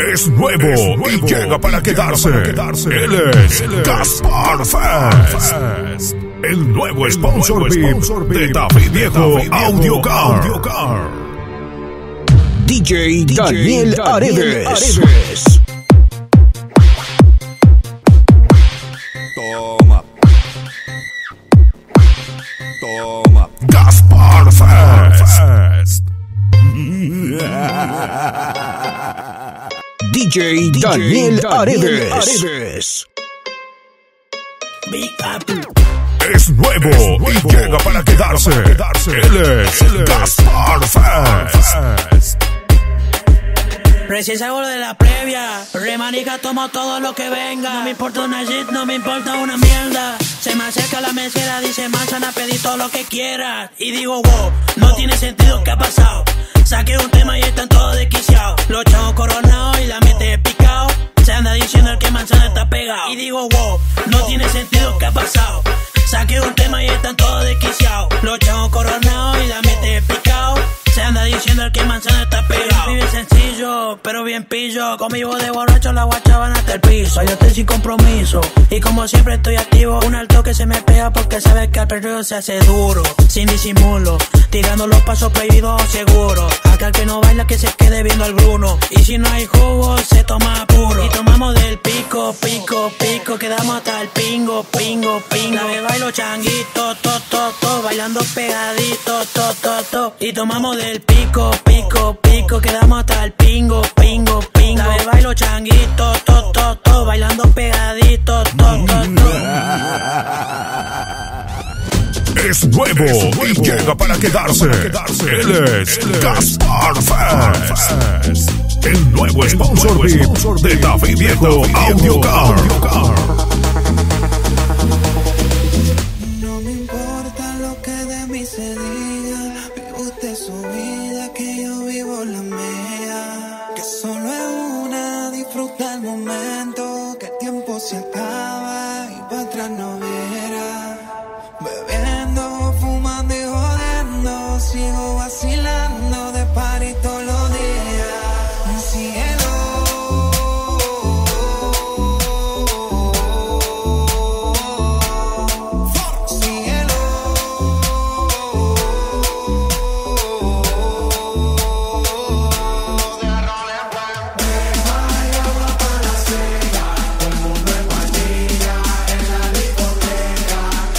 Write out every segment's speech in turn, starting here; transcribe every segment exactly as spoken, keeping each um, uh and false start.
Es nuevo, es nuevo y llega para quedarse. Para quedarse. Él es, Él es Gaspar Fest. El nuevo sponsor V I P de David Viejo Audio Car. Audio Car. D J Daniel Aredes. Toma. Toma. Gaspar Fest. D J Daniel Aredes. Es nuevo, es nuevo y llega para quedarse. Para quedarse. Él es, Él es Gaspar Fest. Recién salgo de la previa, remanica, tomo todo lo que venga. No me importa una shit, no me importa una mierda. Se me acerca la mesera, dice manzana, pedí todo lo que quieras. Y digo, wow, no tiene sentido, ¿qué ha pasado? Saqué un tema y están todos desquiciados. Los chavos coronados y la mente picado. Se anda diciendo el que manzana está pegado. Y digo, wow, no tiene sentido, ¿qué ha pasado? Saqué un tema y están todos desquiciados. Los chavos coronados y la mente picado. Se anda diciendo el que manzana está pegado. Vive sencillo, pero bien pillo. Conmigo de borracho la guachaban hasta el piso. Yo estoy sin compromiso y como siempre estoy activo. Un alto que se me pega porque sabe que al perreo se hace duro. Sin disimulo, tirando los pasos prohibidos seguros. Acá el que no baila que se quede viendo al Bruno. Y si no hay jugo se toma puro. Y tomamos del pico, pico, pico. Quedamos hasta el pingo, pingo, pingo. La beba y los changuitos, to, to, to. Bailando pegaditos, to, to, to. Y tomamos del pico, pico, pico. Quedamos hasta el pingo, pingo, pingo. La beba y los changuitos, to, to, to. Bailando pegaditos, to, to, to. Es nuevo, es nuevo y llega para quedarse. Para quedarse. Él es, Él es Gaspar Fest. El nuevo sponsor V I P de David Viejo Audio Car. No me importa lo que de mí se diga. Vive usted su vida, que yo vivo la mía. Que solo es una, disfruta el momento. Que el tiempo se acaba y para atrás no verá. Bebiendo, fumando y jodiendo, sigo vacilando de party todos los días. Cielo, cielo, hay agua para la seca, todo el mundo en guardilla, en la discoteca.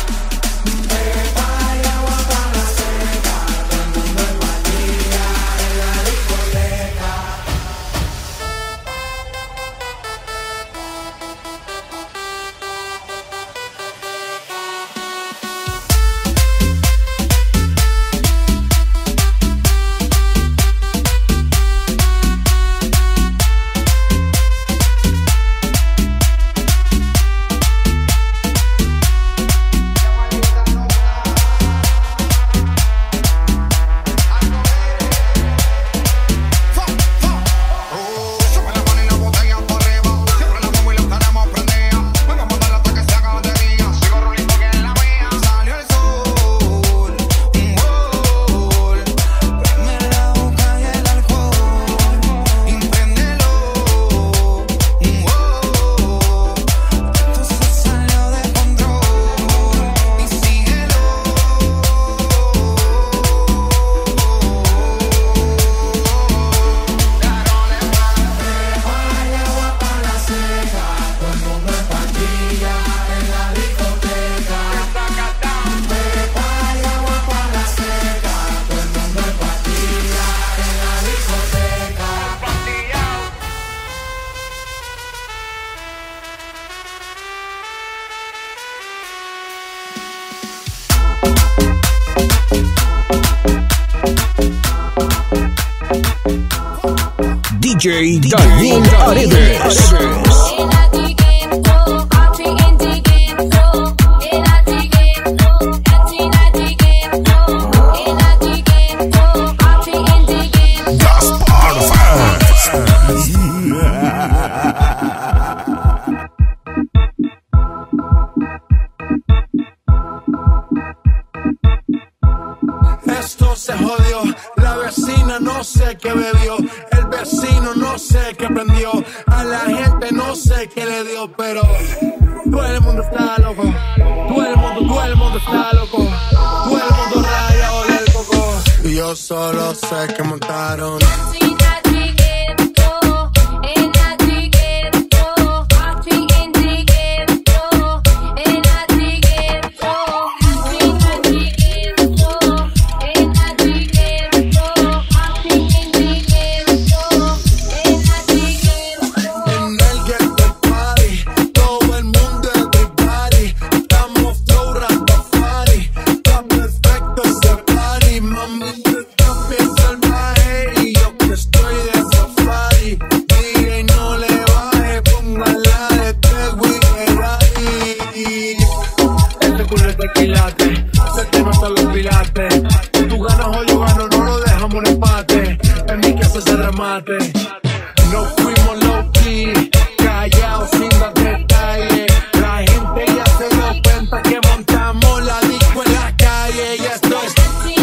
D J Daniel Aredes. Gaspar Fest. Es esto se jodió. La vecina no sé qué bebió, el vecino no sé qué prendió, a la gente no sé qué le dio, pero todo el mundo está loco, todo el mundo, todo el mundo está loco, todo el mundo rayado del coco. Y yo solo sé que montaron. Nos fuimos low key, callados sin dar detalles. La gente ya se dio cuenta que montamos la disco en la calle. Y esto es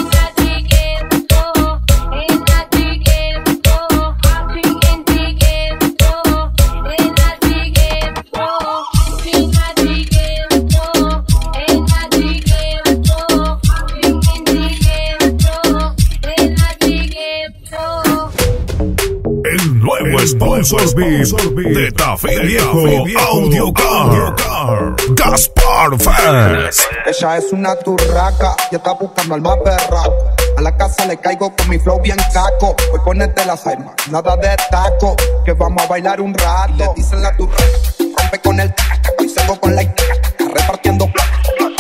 Sponsor V I P de Tafí Viejo Audio Car, Gaspar Fest. Ella es una turraca y está buscando al más berraco. A la casa le caigo con mi flow bien caco. Hoy ponete las armas, nada de taco, que vamos a bailar un rato. Le dicen la turraca, rompe con el taca taca y salgo con la taca taca, repartiendo placa.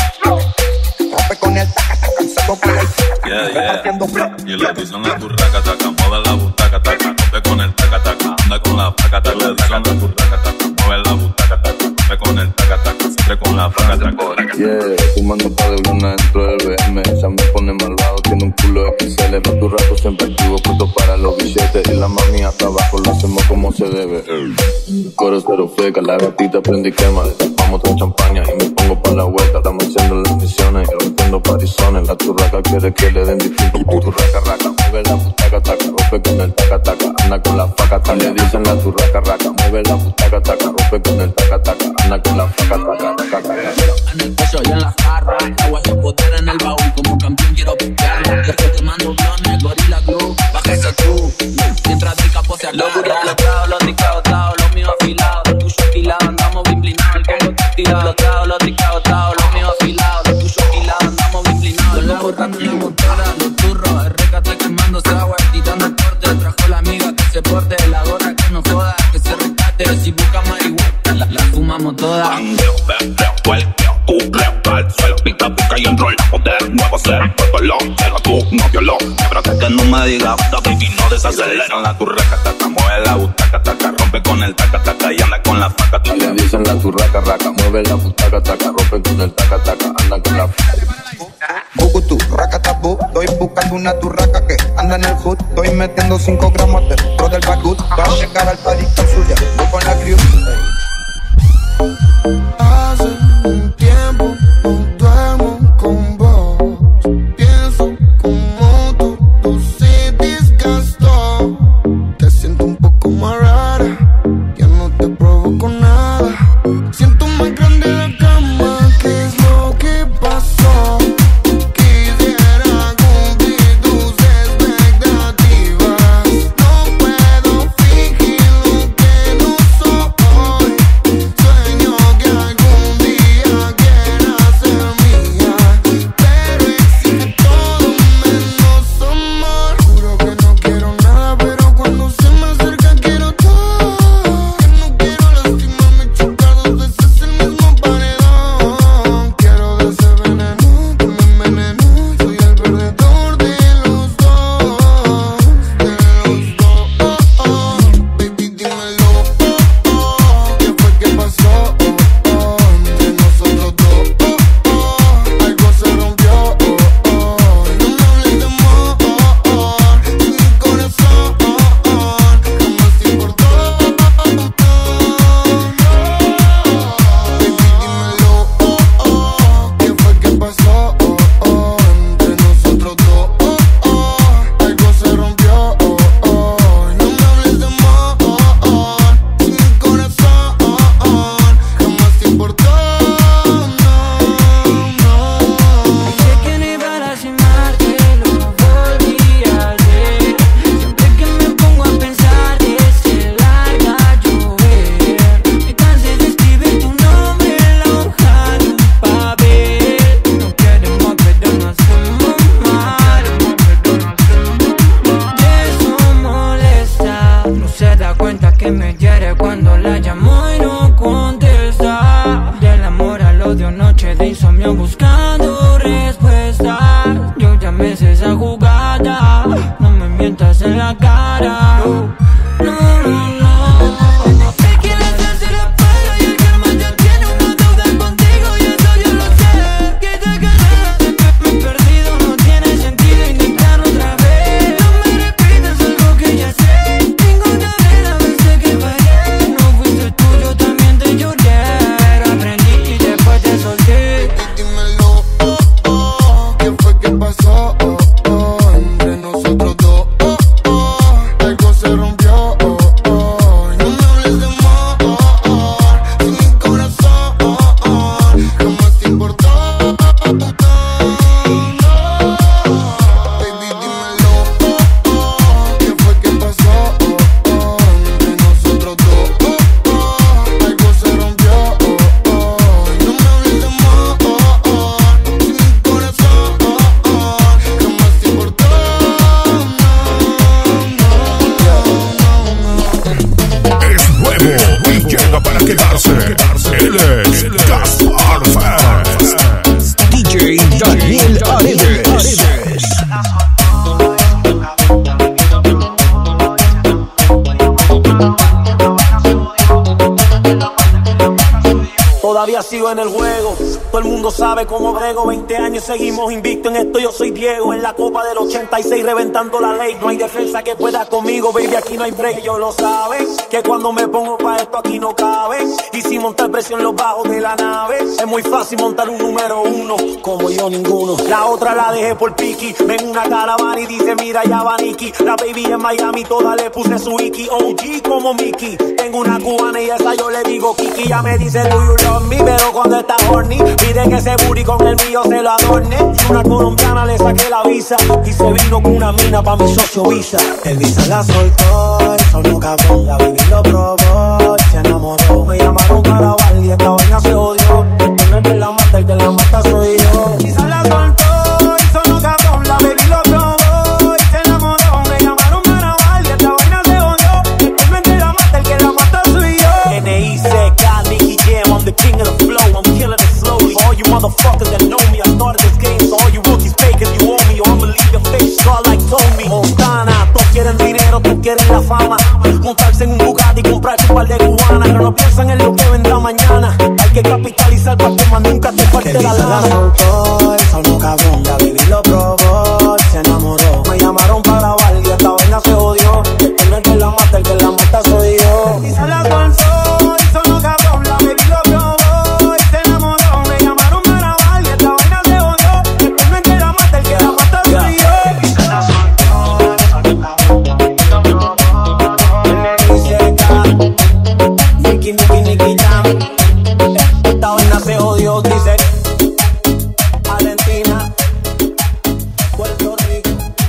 Rompe con el taca taca y salgo con la taca yeah, yeah. repartiendo placa. Y le dicen la turraca taca, mueve la butaca taca, rompe con el taca taca, anda con la placa taca. Le dicen la turraca taca, mueve la butaca taca, rompe con el taca taca, siempre con la placa taca. Yeah, fumando pa' de luna dentro del B M. Esa me pone malvado, tiene un culo X L. No tu rato siempre activo, puesto para los billetes. Y la mami hasta abajo lo hacemos como se debe. Coro cero feca, la gatita prende y quema. Destapamos otra champaña y me pongo pa' la vuelta. Estamos haciendo las misiones y rompiendo parizones. La turraca quiere que le den distinto. Turraca raca, mueve la butaca taca, rompe con el taca taca, anda con la faca taca. Le dicen la turraca raca, mueve la butaca taca, rompe con el taca taca, anda con la faca taca taca taca. En el pecho y en las jarras, agua de poder en el baúl, como campeón quiero piquearlo. Después te mando clones, Gorilla Glue, bájese tú, mientras del capo se agarra. Los duros explotados, los discabotados, los míos afilados, los tuyos afilados, andamos bien blinados, el combo está tirado. Los tragos, los discabotados, los míos afilados, los tuyos afilados, andamos bien blinados. Con la botando en la motora, los turros, el recate quemándose agua, tirando el corte. Trajo la amiga que se porte, la gorra que no joda, que se rescate. Si busca marihuana, la, la fumamos toda. Bangueo, perreo, cuelqueo, tu trepa al suelo, pica, pica y enrolamos de nuevo ser lo pero tú no violó. Espérate que no me digas, baby, no desacelera. La turraca taca, mueve la butaca taca, rompe con el taca taca y anda con la faca taca. Le dicen la turraca raca, mueve la butaca taca, rompe con el taca taca, anda con la faca. Bukutu, racatabu, estoy buscando una turraca que anda en el hood. Estoy metiendo cinco gramos dentro del bagut. Va a llegar al party con suya, voy con la crew. Hace un tiempo no duermo con vos. Pienso como tú, tú se desgastó. Te siento un poco más rara, ya no te provoco nada. Siento más grande la cama, ¿qué es lo que pasó? Quisiera cumplir tus expectativas. No puedo fingir lo que no soy. Daniel Aredes. Todavía sigo en el juego, todo el mundo sabe cómo brego. Veinte años seguimos invicto en esto, yo soy Diego. En la copa del ochenta y seis reventando la ley. No hay defensa que pueda conmigo, baby, aquí no hay break. Ellos lo saben, que cuando me pongo pa' esto aquí no caben. Y sin montar presión los bajos de la nave. Es muy fácil montar un número uno, como yo ninguno. La otra la dejé por Piki, ven una caravana y dice mira ya va Nicky. La baby en Miami toda le puse su Iki. O G como Mickey, tengo una cubana y esa yo le digo Kiki. Ya me dice do you love me, pero cuando está horny pide que ese booty con el mío se lo adorne. Una colombiana le saqué la visa y se vino con una mina pa' mi socio Visa. El Visa la soltó, el sonó cabrón, la baby lo probó, se enamoró. Me llamaron para bailar y esta vaina se odió. No es que la mata, el que la mata soy yo. Visa la soltó, el sonó cabrón, la baby lo probó y se enamoró. Me llamaron para bailar y esta vaina se odió. No es que la mata, el que la mata soy yo. N I C K, Nicky Jam, I'm the king of the flow, I'm killing it slowly. For all you motherfuckers that know me, I started this game. So all you rookies fakers, you owe me, or I'ma leave your face scar like Tommy Montana. Todos quieren dinero, todos quieren la fama. Montarse en un Bugatti y comprarse un par de cubanas. Pero no piensan en lo que vendrá mañana. Hay que capitalizar para que más nunca te falte la lana. La soltó, el sonó cabrón, la baby lo probó, se enamoró. Me llamaron para bailar y esta vaina se odió. Este no es que la mata, el que la mata soy yo. Y se la soltó, el sonó cabrón, la baby lo probó y se enamoró. Me llamaron para bailar y esta vaina se odió. Este no es que la mata, el que la mata soy yo. Y se la soltó, el sonó cabrón, la baby lo probó. N I C K, Nicky, Nicky, Nicky Jam. Esta vaina se odió, dice Argentina, Puerto Rico.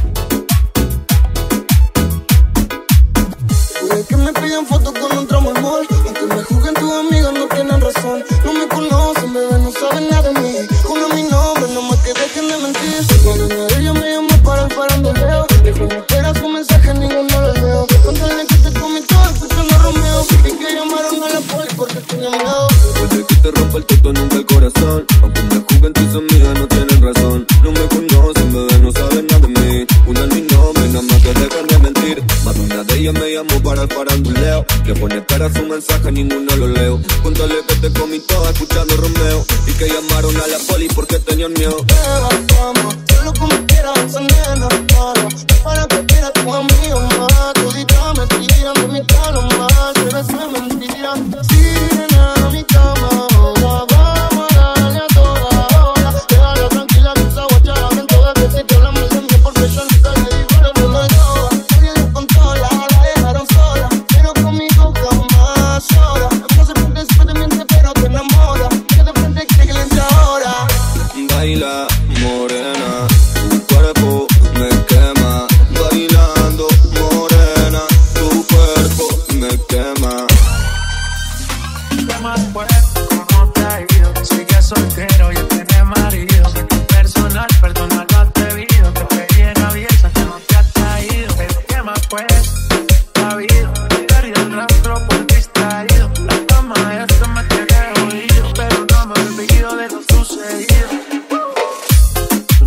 Puede que me piden fotos con otro amor, aunque me juzguen tus amigas no tienen razón. No me conocen, bebé, no saben nada de mí. Con mi nombre, no más que dejen de mentir. Cuando una de ellas me llamó para el faranduleo, dijo no esperas su mensaje, ninguno lo leo. Cuéntale que te comí todo escuchando a Romeo y que llamaron a la poli porque tenía miedo. Puede que te rompa el toto, nunca el corazón. Aunque me juzguen tus amigas no tienen razón. No me conocen, bebé, no saben nada de mí. Una en mi nombre, nada más que dejan de mentir. Más de una de ellas me llamó para el faranduleo, que pone espera su mensaje, ninguno lo leo. Cuéntale que te comí todo escuchando Romeo y que llamaron a la poli porque tenían miedo. Vamos, hazlo como quieras, esa nena mala. Para que quiera tu amigo más. Todita me tiran de mi cama más. Pero eso es mentira. Sirena a mi cama ahora. Vamos a darle a toda hora. Déjala tranquila que esa guachara en toda que se te habla mal de mí porque yo nunca le digo lo que no yo. Nadie le controla, la dejaron sola. Pero conmigo jamás llora. No se puede después te miente pero te enamora. Que de frente quiere que le entre ahora. Baila, morena, tu cuerpo me quema. Bailando, morena, tu cuerpo me quema. ¿Qué más pues? ¿Cómo te ha ido? Sigue soltero y tiene marido. Personal, perdona lo atrevido. Te pedí en abierta que no te has traído. Pero ¿qué más pues? Ha habido, perdí el rastro por distraído. La cama esta me tiene oído, pero no me olvido de lo sucedido.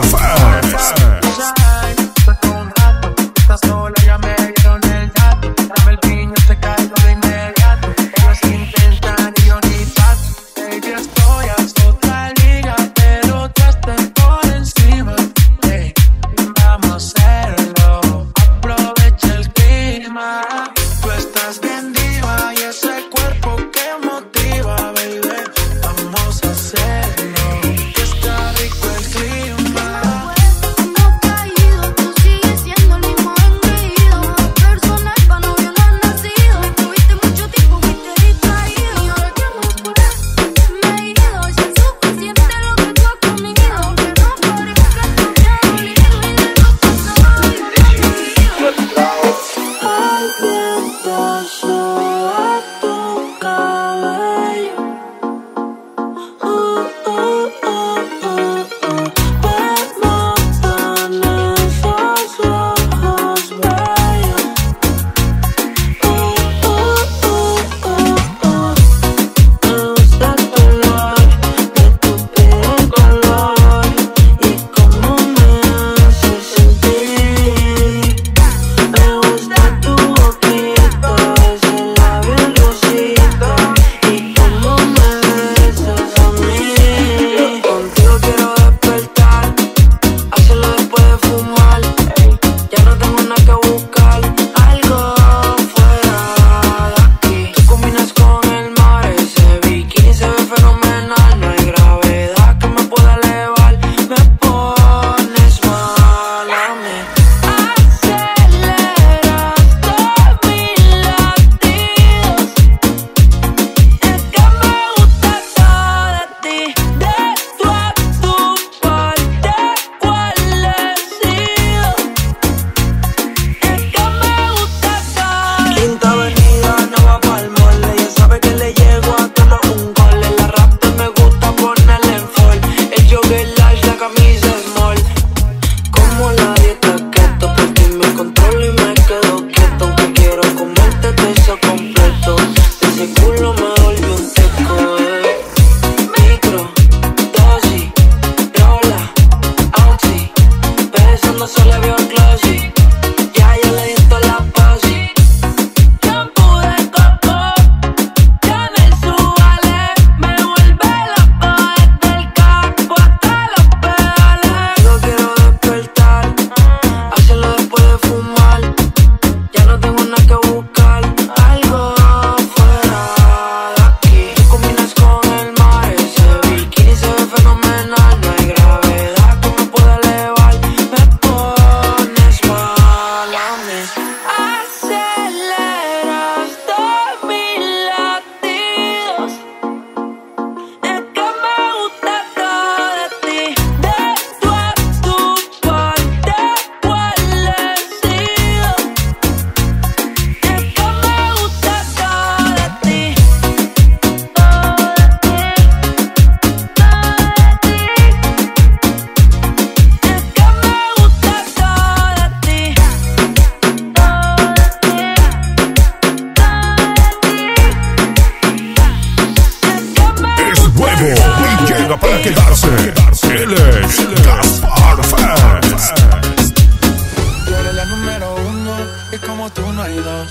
Fest. Para quedarse, él es Gaspar Fest. Tú eres la número uno y como tú no hay dos.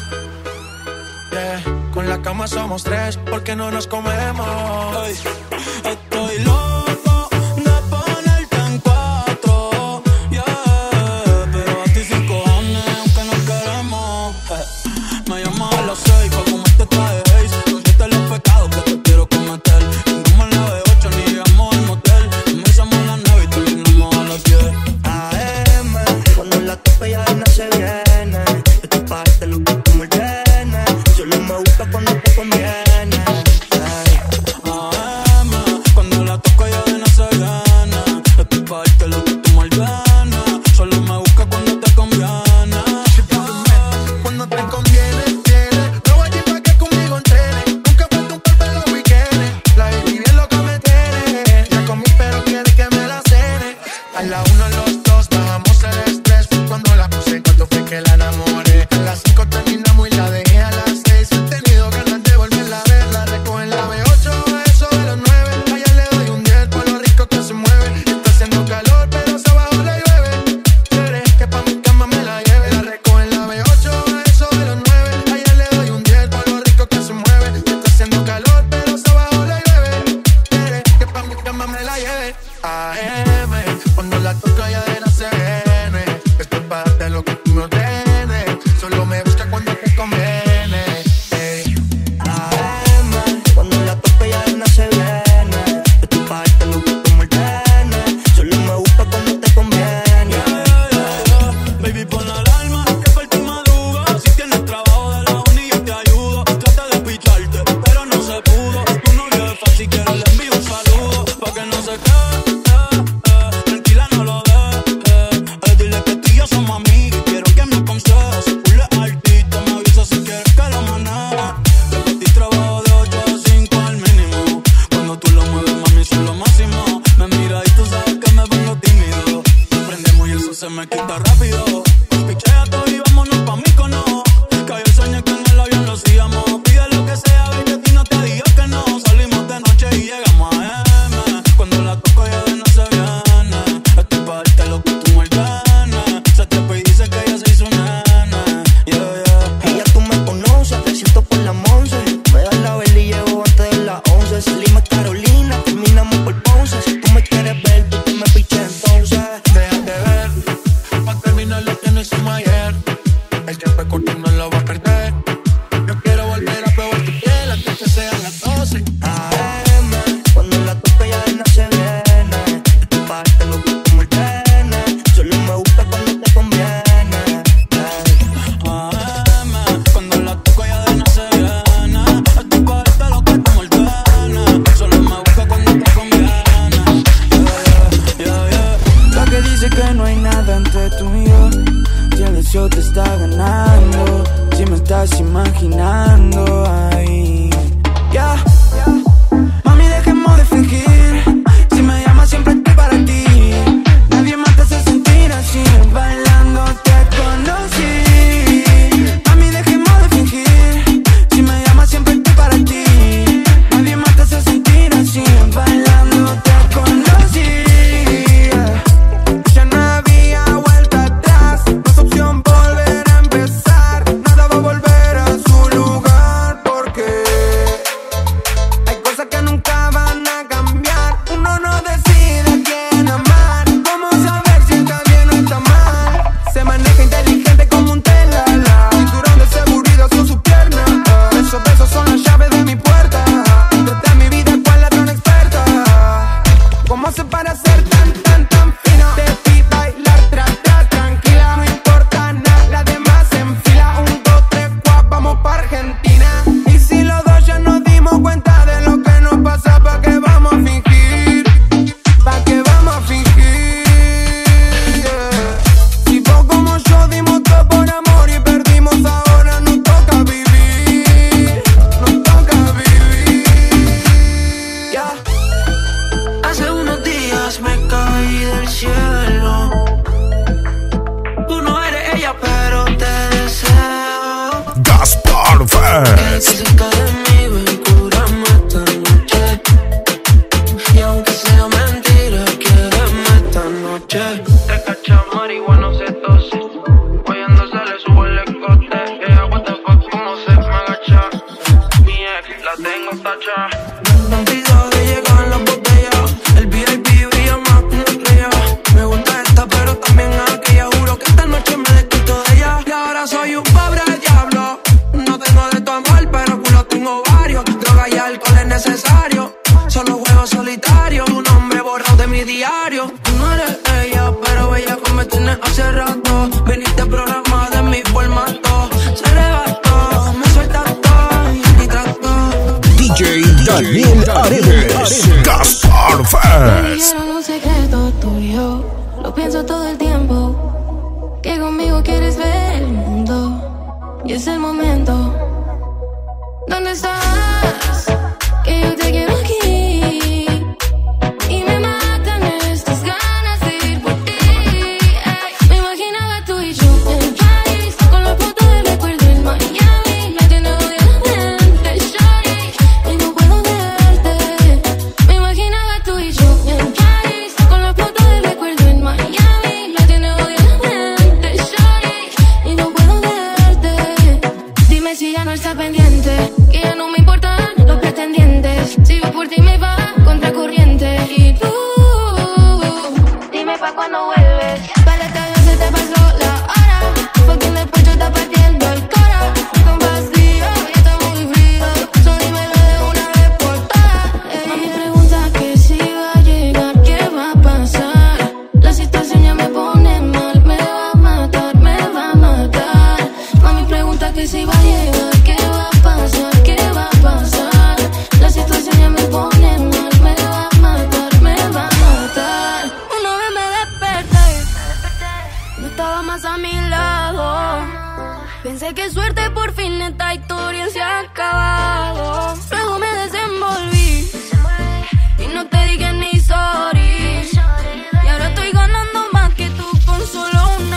Yeah. Con la cama somos tres porque no nos comemos. Ay, estoy loco de ponerte en cuatro. Yeah. Pero a ti sin cojones aunque no queremos. Eh. Me llamas a las seis pa' comerte traje Haze. Consiste los pecados que te quiero cometer. Como en la B ocho ni llegamos al motel. Comenzamos a las nueve y terminamos a las diez. A M, cuando la tope ya no se viene. De tu parte lo que tú me ordenes. Solo me gusta cuando te conviene. A M, cuando la toco ya de no se gana. De tu parte lo que tú me ordenes. Solo me busca cuando te conviene. Cuando te conviene, tiene. Roba allí pa' que conmigo entrene. Nunca falta un golpe en los weekendes. La baby bien loca me tiene. Ya comí pero quiere que me la cene. A la una, a los dos, bajamos el estrés. Cuando la puse, cuando fue que la enamoré. A las cinco terminamos y la dejé a las seis. He tenido ganas de volverla a ver. La recojo en la B ocho, a eso de los nueve. Allá le doy un diez por lo rico que se mueve. Está haciendo calor, pero se baja la toco ya de la se viene. Esto es para darte lo que tú me ordenes. Solo me busca cuando te conviene. Ey. A M, cuando la toco ya de la se viene. Esto es para darte lo que tú me ordenes. Solo me busca cuando te conviene. Yeah, yeah, yeah. Baby, pon la alarma, que por ti madruga. Si tienes trabajo de la uni yo te ayudo. Trata de picharte, pero no se pudo. Tu novio es fácil, quiero le envío un saludo. Pa' que no se quede, eh, eh. Tranquila, no lo dejes, eh. Dile que tú y yo somos amigos y quiero que me aconsejes. Si tú le artista, me avisa si quieres que lo maneje. Yo por ti trabajo de ocho a cinco al mínimo. Cuando tú lo mueves, mami, son lo máximo. Me mira y tú sabes que me pongo tímido. Prendemos y eso se me quita rápido. Pichea todo y vámonos pa' Mícono. Que yo soñé que en el avión lo hacíamos. Pide lo que sea, baby, a ti no te digo que no. Salimos de noche y llegamos a M. Cuando la toco ya de no se viene. Esto es pa' darte lo que tú me ordenes. Se trepa y dice que ella se hizo nena. Yeah, yeah. Ella tú me conoces, te siento por la once. Me das la vela y llego antes de las once. Salimos Carolina, terminamos por Ponce. Si tú me quieres ver, tú te me piches entonces. Déjate ver, pa' terminar lo que no hicimos ayer. El tiempo es corto y no lo va a perder. Yo quiero volver a probar tu piel antes que sean las doce. A M, cuando la toco ya de no se viene. Esto es pa' darte lo que tú me ordenes. Solo me busca cuando te conviene. A M, cuando la toco ya de no se viene. Esto es pa' darte lo que tú me ordenes. Solo me busca cuando te conviene. Yeah, yeah, yeah. La que dice que no hay nada entre tú y yo. Si el deseo te está ganando, si me estás imaginando ahí. Ya, mami, dejemos de fingir. Si me llamas siempre estoy para ti. Nadie más te hace sentir así. Bailando te conocí. Mami, dejemos de fingir. Si me llamas siempre estoy para ti. Nadie más te hace sentir así. Bailando te conocí. Ya no había vuelta atrás. No es opción volver a empezar. Nada va a volver a su lugar. Porque hay cosas que nunca van a cambiar. Uno no decide a quién amar. ¿Cómo saber si está bien o está mal? Se maneja inteligente como un telala. Cinturón de seguridad son sus piernas. Esos besos son las llaves de mi puerta. Entraste a mi vida cual ladrona experta. ¿Cómo se para ser tan, tan, tan fino? Te vi bailar, tra, tra, tranquila. No importa nada, la demás en fila. Un, dos, tres, cuatro, vamos pa' Argentina. Y si los dos ya nos dimos cuenta de lo que nos pasa, ¿pa' qué vamos a fingir? ¿Pa' qué vamos a fingir? Yeah. Si vos como yo dimos todo por amor y perdimos, ahora nos toca vivir. Nos toca vivir. Yeah. Hace unos días me caí del cielo. Tú no eres ella, pero te deseo. Gaspar Quédate Fest. cerca de mí, ven, cúrame esta noche. Y aunque sea mentira, quédame esta noche. Te cacha marihuana, se tose. Oyendo se le sube el escote. Ella, what the fuck, cómo se me agacha. Mi ex, la tengo tacha. Un video de llegar en la botella. El V I P brilla más que una estrella. Me gusta esta, pero también aquella. Juro que esta noche me desquito de ella. Y ahora soy un pobre diablo. No tengo de tu amor, pero culo tengo varios. Droga y alcohol es necesario. Solo juego solitario. Tu nombre borrado de mi diario. Tú no eres ella, pero ella me tienes hace rato. Viniste programa de mi formato. Se arrebató, me suelta todo y trato. D J Daniel Aredes. Gaspar Fest. Quiero un secreto tuyo, lo pienso todo el tiempo. Que conmigo quieres ver el mundo. Y es el momento. ¿Dónde estás? Que yo te quiero aquí. Y me matan estas ganas de ir por ti. Ey, me imaginaba tú y yo en París, con la foto del recuerdo en Miami. Me tiene obviamente shawty, y no puedo verte. Me imaginaba tú y yo en París, con la foto del recuerdo en Miami. Me tiene obviamente shawty, y no puedo verte. Dime si ya no está pendiente, que ya no me importa. pa' cuando vuelves. Paleta, no se te pasó la hora. Fue quien después yo está partiendo el cora. Con vacío, y está muy frío. So dímelo de una vez por todas. Mami pregunta que si va a llegar, qué va a pasar. La situación ya me pone mal, me va a matar, me va a matar. Mami pregunta que si va a llegar, qué va a pasar, qué va a pasar. La situación ya me pone mal, me va a matar, me va a matar. Una vez me desperté, no estaba más a mi lado. Pensé que suerte, por fin esta historia se ha acabado. Luego me desenvolví y no te dije ni sorry. Y ahora estoy ganando más que tú con solo una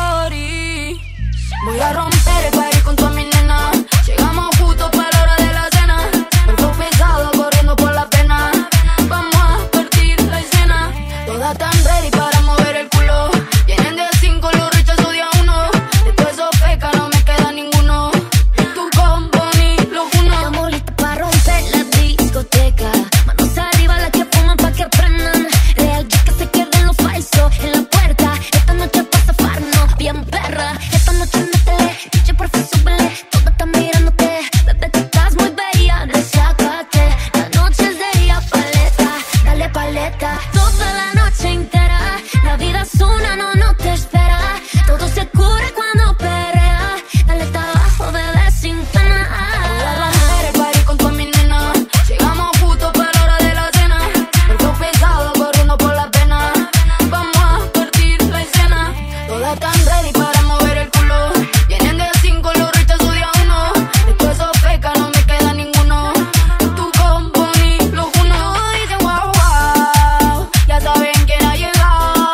story. Voy a romper el party con todas mis nenas. Llegamos justo para la hora de la cena. El flow pesado corriendo por la pena. Vamos a partir la escena. Todas tan ready para mover el culo. Vienen de cinco, los rechazo de a uno. De todos esos pecas no me queda ninguno. Tu combo ni lo uno. Estamos listos para romper la discoteca. Manos arriba las que fuman pa' que prendan. Real G que se queden los falsos en la puerta. Esta noche pa' zafarnos bien perra. Esta noche métele, D J por fin súbele. Todas están mirándote, bebé tú estás muy bella. Desácate, la noche es de ella. Paleta, dale paleta. Toda la noche entera, la vida es una, no, no te espera. Todo se cura cuando perrea. Dale hasta abajo, bebé, sin pena. Voy a romper el party con todas mis nenas. Llegamos justo para la hora de la cena. El flow pesado corriendo por la pena. Vamos a partir la escena. Todas tan ready para mover el culo. Vienen de cinco, los rechazo de a uno. De todos esos pecas no me queda ninguno. Tu combo ni lo uno. Dicen wow, wow. Ya saben quién ha llegado.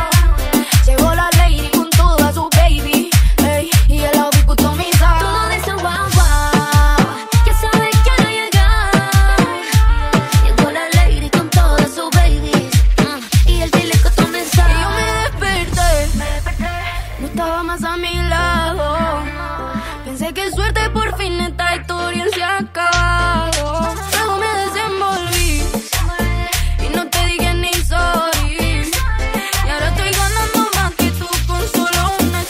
Llegó la lady con toda su baby. Ey, y el outfit customizado. Todo dice wow, wow. Ya sabes quién ha llegado. Llegó la lady con todas sus babies. Mm, y el chile customizado. Y yo me desperté, no estaba más a mi lado. Pensé que suerte, por fin esta historia se ha acabado. Luego me desenvolví y no te dije ni sorry. Y ahora estoy ganando más que tú con solo una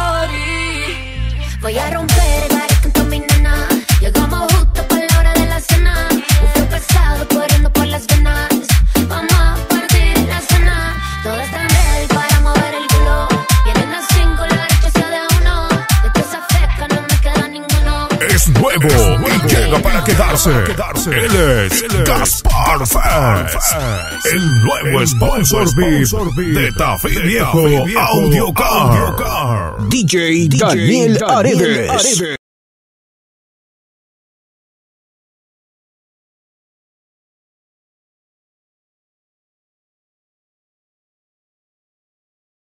story. Voy a romper el party con todas mis nenas. Llegamos justo para la hora de la cena. Un flow pesado corriendo por las venas. Vamos a partir la cena. Todas están ready para mover el culo. Vienen las cinco, la rechazo de a uno. De toda esa feca no me queda ninguno. Es nuevo y llega para quedarse. Él es Gaspar Fest, el nuevo sponsor V I P de Tafí Viejo Audio Car. D J Daniel Aredes.